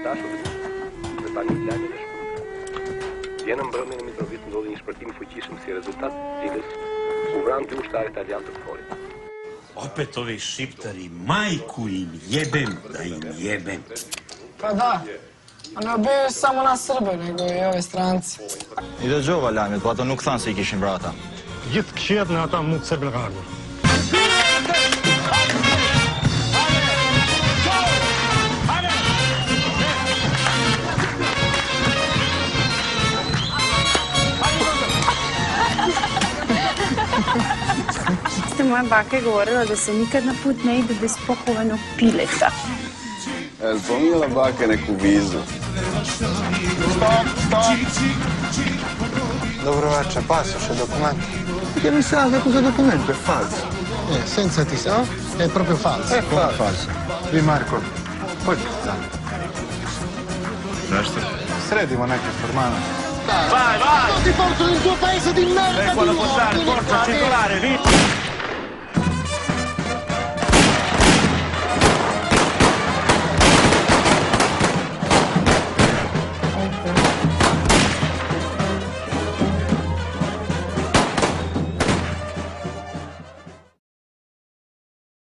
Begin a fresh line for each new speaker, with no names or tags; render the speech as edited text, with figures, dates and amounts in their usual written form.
Vjen mbrëmjen e Mitrovit ndodhi një shpërtim fuqishëm si rezultat cilës u vranë 2 ushtarë italianë të këforit.
Opet ovi Šiptari, majku im jebem da im jebem.
Pa da, a ne obiju samo nas Srbe, nego i ove stranci.
I dëgjova lajmet, po ato nuk thanë se i kishin vrata.
Gjithë këshiet në ata mund të serbin ka ardhur.
Moja baka je govorila da se nikad na put ne ide bez pokovanog pileta.
Jel pomijela baka neku vizu?
Stop!
Dobro večer, pasoš e documento?
Che mi sa che questo documento è falso.
Senza ti sa? È proprio falso.
È falso.
Vi Marko, poi
Zašto?
sredimo neke formale.
Vai, vai!
Ti porto nel tuo paese di merda di nuovo!
Forza, circolare, via!